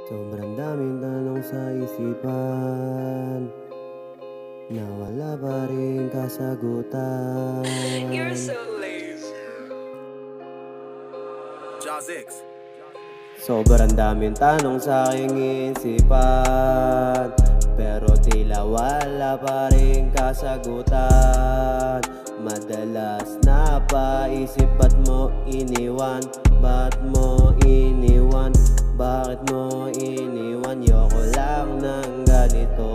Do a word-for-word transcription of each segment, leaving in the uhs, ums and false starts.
Sobrang daming tanong sa isipan na wala pa rin kasagutan. You're so lazy. Jazix. Sobrang daming tanong sa aking isipan, pero tila wala pa rin kasagutan. Madalas napaisip, ba't mo iniwan? Ba't mo iniwan? Bakit mo iniwan? Yoko lang ng ganito.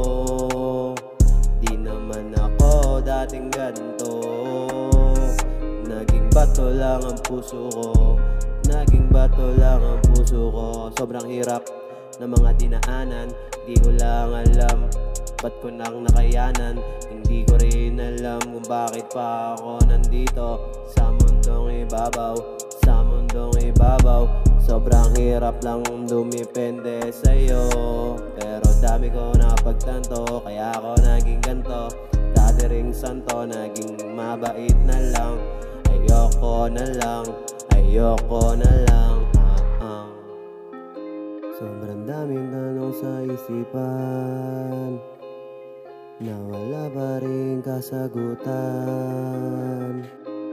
Di naman ako dating ganito. Naging bato lang ang puso ko. Naging bato lang ang puso ko. Sobrang hirap na mga dinaanan, di ko lang alam ba't ko nang nakayanan. Hindi ko rin alam kung bakit pa ako nandito sa mundong ibabaw, sa mundong ibabaw. Sobrang hirap lang dumipende sa'yo, pero dami ko napagtanto, kaya ako naging ganto. Dati ring santo, naging mabait na lang. Ayoko na lang, ayoko na lang. ah, ah. Sobrang daming tanong sa isipan na wala pa rin kasagutan.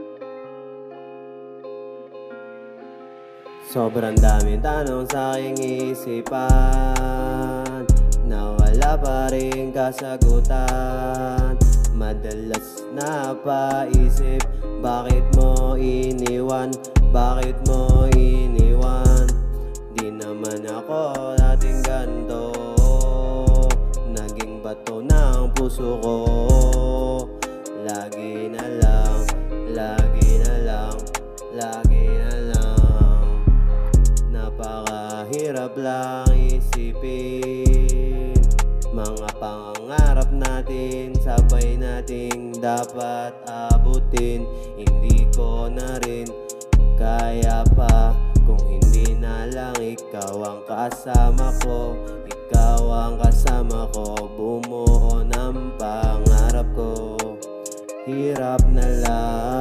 Sobrang daming tanong sa aking isipan na wala pa rin kasagutan. Madalas napaisip, bakit mo iniwan? Bakit mo iniwan? Di naman ako dating ganto. Naging bato ng puso ko. Lagi na lang, lagi na lang, lagi na lang. Napakahirap lang isipin mga pangarap natin, sabay nating dapat abutin. Hindi ko na rin kaya pa kung hindi na lang ikaw ang kasama ko. Ikaw ang kasama ko, bumuo ng pangarap ko. Hirap na lang.